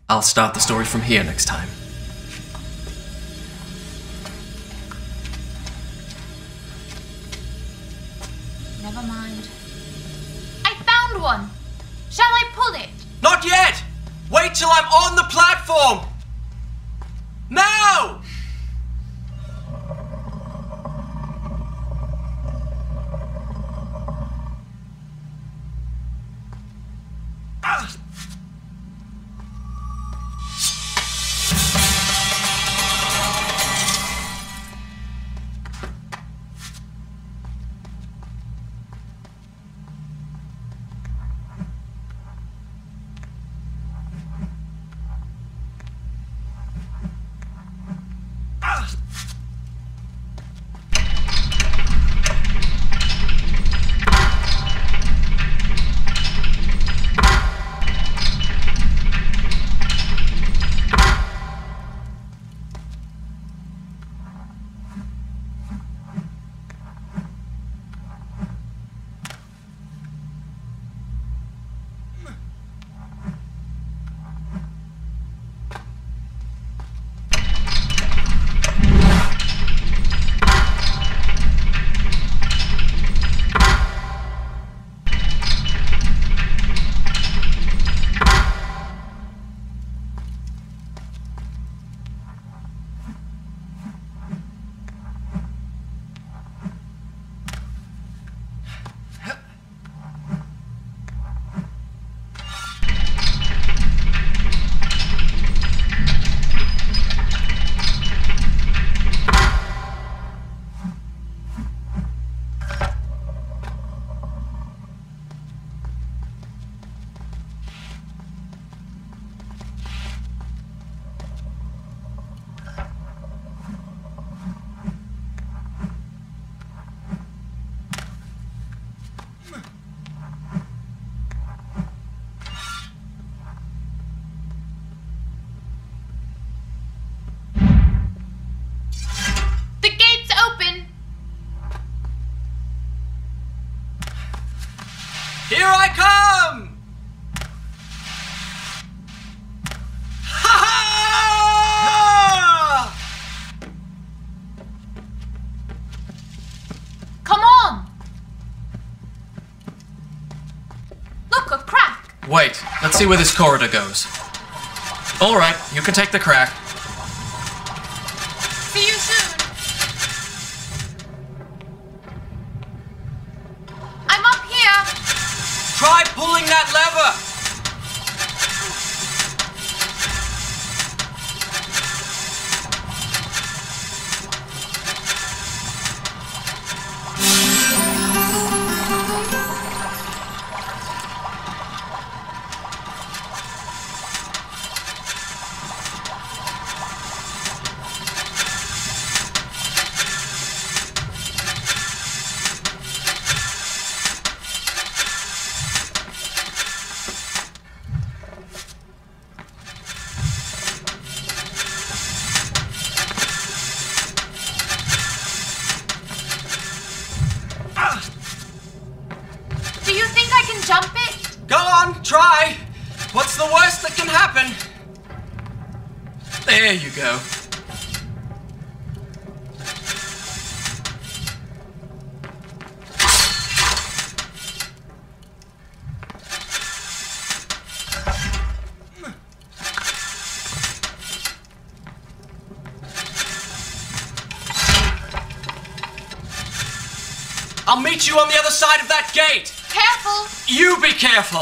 I'll start the story from here next time. Never mind. I found one! Shall I pull it? Not yet! Wait till I'm on the platform! Now! Here I come! Ha ha! Come on! Look, a crack! Wait, let's see where this corridor goes. Alright, you can take the crack. See you soon! I'm up here! Try pulling that lever! Do you think I can jump it? Go on, try! What's the worst that can happen? There you go. I'll meet you on the other side of that gate! Careful! You be careful!